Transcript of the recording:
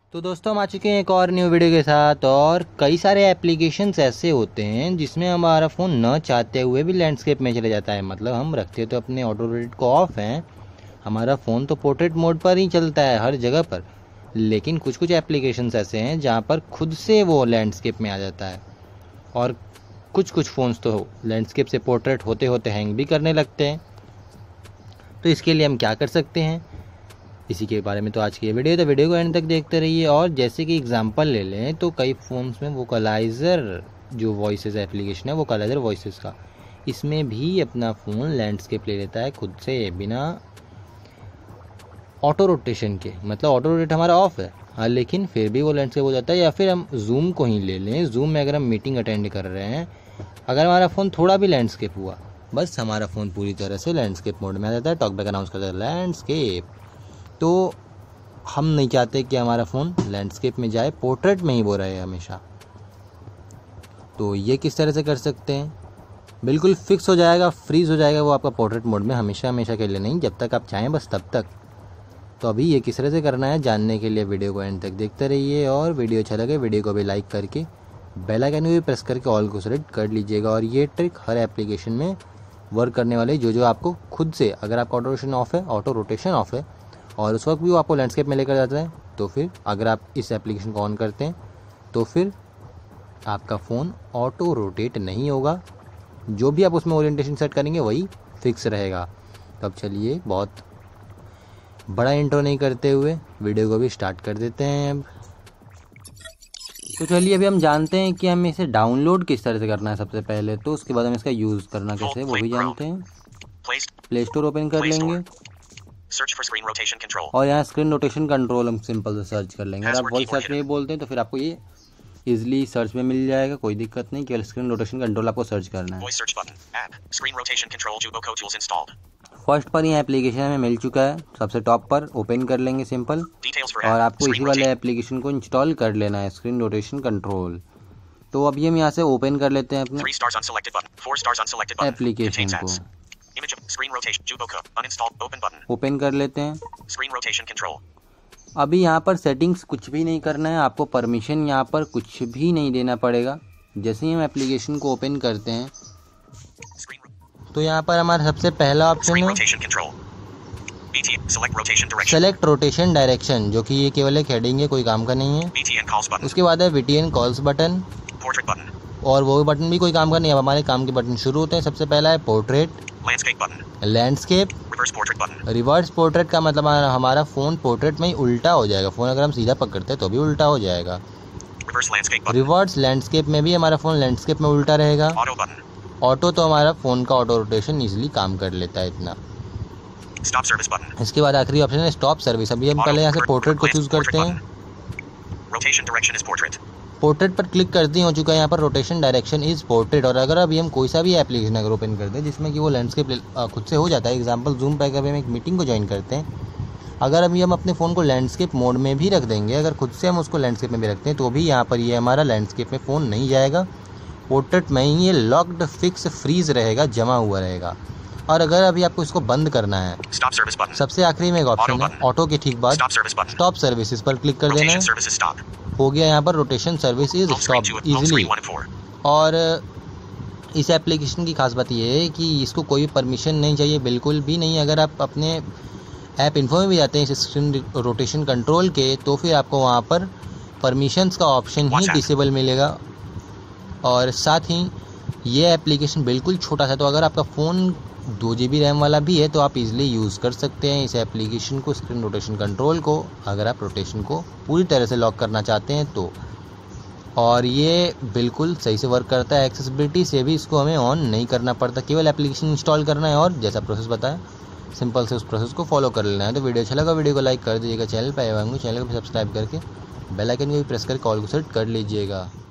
तो दोस्तों हम आ चुके हैं एक और न्यू वीडियो के साथ। और कई सारे एप्लीकेशंस ऐसे होते हैं जिसमें हमारा फ़ोन न चाहते हुए भी लैंडस्केप में चले जाता है। मतलब हम रखते तो अपने ऑटो रोटेट को ऑफ हैं, हमारा फ़ोन तो पोर्ट्रेट मोड पर ही चलता है हर जगह पर, लेकिन कुछ कुछ एप्लीकेशंस ऐसे हैं जहाँ पर खुद से वो लैंडस्केप में आ जाता है। और कुछ कुछ फ़ोन्स तो लैंडस्केप से पोर्ट्रेट होते होते हैंग भी करने लगते हैं। तो इसके लिए हम क्या कर सकते हैं, इसी के बारे में तो आज की ये वीडियो, तो वीडियो को एंड तक देखते रहिए। और जैसे कि एग्जांपल ले लें तो कई फ़ोन्स में वोकलाइज़र जो वॉइसेस एप्लीकेशन है, वोकलाइज़र वॉइसेस का, इसमें भी अपना फ़ोन लैंडस्केप ले लेता है खुद से बिना ऑटो रोटेशन के। मतलब ऑटो रोटेट हमारा ऑफ है हाँ, लेकिन फिर भी वो लैंडस्केप हो जाता है। या फिर हम जूम को ही ले लें, जूम में अगर हम मीटिंग अटेंड कर रहे हैं, अगर हमारा फ़ोन थोड़ा भी लैंडस्केप हुआ, बस हमारा फ़ोन पूरी तरह से लैंडस्केप मोड में आ जाता है, टॉकबैक अनाउंस करता है लैंडस्केप। तो हम नहीं चाहते कि हमारा फ़ोन लैंडस्केप में जाए, पोर्ट्रेट में ही वो रहे हमेशा। तो ये किस तरह से कर सकते हैं, बिल्कुल फिक्स हो जाएगा, फ्रीज़ हो जाएगा वो आपका पोर्ट्रेट मोड में, हमेशा हमेशा के लिए नहीं, जब तक आप चाहें बस तब तक। तो अभी ये किस तरह से करना है जानने के लिए वीडियो को एंड तक देखते रहिए। और वीडियो अच्छा लगे वीडियो को भी लाइक करके बेल आइकन भी प्रेस करके ऑल को सेलेक्ट कर लीजिएगा। और ये ट्रिक हर एप्लीकेशन में वर्क करने वाली, जो आपको खुद से, अगर आपका ऑटो रोटेशन ऑफ है और उस वक्त भी वो आपको लैंडस्केप में लेकर जाता है, तो फिर अगर आप इस एप्लीकेशन को ऑन करते हैं तो फिर आपका फ़ोन ऑटो रोटेट नहीं होगा, जो भी आप उसमें ओरिएंटेशन सेट करेंगे वही फिक्स रहेगा। तो अब चलिए बहुत बड़ा इंट्रो नहीं करते हुए वीडियो को भी स्टार्ट कर देते हैं। अब तो चलिए अभी हम जानते हैं कि हमें इसे डाउनलोड किस तरह से करना है सबसे पहले, तो उसके बाद हम इसका यूज़ करना कैसे है वो भी जानते हैं। प्ले स्टोर ओपन कर लेंगे और यहाँ स्क्रीन रोटेशन कंट्रोल हम सिंपल से सर्च कर लेंगे। अगर आप वॉइस सर्च में बोलते हैं तो फिर आपको ये इजीली सर्च में मिल जाएगा, कोई दिक्कत नहीं। केवल स्क्रीन रोटेशन कंट्रोल आपको सर्च करना है। फर्स्ट पर ये एप्लीकेशन हमें मिल चुका है, सबसे टॉप पर ओपन कर लेंगे सिंपल, और आपको इसी वाले एप्लीकेशन को इंस्टॉल कर लेना है, स्क्रीन रोटेशन कंट्रोल। तो अभी हम यहाँ से ओपन कर लेते हैं अपने एप्लीकेशन को, ओपन कर लेते हैं। अभी यहाँ पर सेटिंग्स कुछ भी नहीं करना है, आपको परमिशन यहाँ पर कुछ भी नहीं देना पड़ेगा। जैसे ही हम एप्लीकेशन को ओपन करते हैं तो यहाँ पर हमारा सबसे पहला ऑप्शन है सेलेक्ट रोटेशन डायरेक्शन, जो कि ये केवल एक हेडिंग है, कोई काम का नहीं है। उसके बाद है VTN कॉल्स बटन, और वो बटन भी कोई काम का नहीं है। अब हमारे काम के बटन शुरू होते हैं। सबसे पहला है पोर्ट्रेट, लैंडस्केप, रिवर्स पोर्ट्रेट का मतलब हमारा फ़ोन पोर्ट्रेट में ही उल्टा हो जाएगा। फ़ोन अगर हम सीधा पकड़ते हैं तो भी उल्टा हो जाएगा। रिवर्स लैंडस्केप में भी हमारा फ़ोन लैंडस्केप में उल्टा रहेगा। ऑटो तो हमारा फ़ोन का ऑटो रोटेशन इजीली काम कर लेता है इतना। इसके बाद आखिरी ऑप्शन है स्टॉप सर्विस। अभी हम पहले यहाँ से पोर्ट्रेट को चूज़ करते हैं। पोर्ट्रेट पर क्लिक करते ही हो चुका है यहाँ पर रोटेशन डायरेक्शन इज़ पोर्ट्रेट। और अगर अभी हम कोई सा भी एप्लीकेशन अगर ओपन करते हैं जिसमें कि वो लैंडस्केप खुद से हो जाता है, एग्जांपल जूम पे अगर हम एक मीटिंग को ज्वाइन करते हैं, अगर अभी हम अपने फ़ोन को लैंडस्केप मोड में भी रख देंगे, अगर खुद से हम उसको लैंडस्केप में भी रखते हैं, तो भी यहाँ पर ये हमारा लैंडस्केप में फ़ोन नहीं जाएगा, पोर्ट्रेट में ही ये लॉक्ड फिक्स फ्रीज रहेगा, जमा हुआ रहेगा। और अगर अभी आपको इसको बंद करना है, सबसे आखिरी में एक ऑप्शन है ऑटो के ठीक बाद स्टॉप सर्विसेज पर क्लिक कर देना है। हो गया यहाँ पर rotation service is stop easily. और इस एप्लीकेशन की खास बात ये है कि इसको कोई परमिशन नहीं चाहिए, बिल्कुल भी नहीं। अगर आप अपने ऐप इन्फो में भी जाते हैं इस स्क्रीन रोटेशन कंट्रोल के, तो फिर आपको वहाँ पर परमिशंस का ऑप्शन ही डिसेबल मिलेगा। और साथ ही ये एप्लीकेशन बिल्कुल छोटा सा, तो अगर आपका फ़ोन 2 GB रैम वाला भी है तो आप इजीली यूज़ कर सकते हैं इस एप्लीकेशन को, स्क्रीन रोटेशन कंट्रोल को, अगर आप रोटेशन को पूरी तरह से लॉक करना चाहते हैं तो। और ये बिल्कुल सही से वर्क करता है, एक्सेसिबिलिटी से भी इसको हमें ऑन नहीं करना पड़ता, केवल एप्लीकेशन इंस्टॉल करना है और जैसा प्रोसेस बताया सिंपल से उस प्रोसेस को फॉलो कर लेना है। तो वीडियो अच्छा लगा वीडियो को लाइक कर दीजिएगा, चैनल पर आए होंगे चैनल को सब्सक्राइब करके बेल आइकन को भी प्रेस करके ऑल को सेट कर लीजिएगा।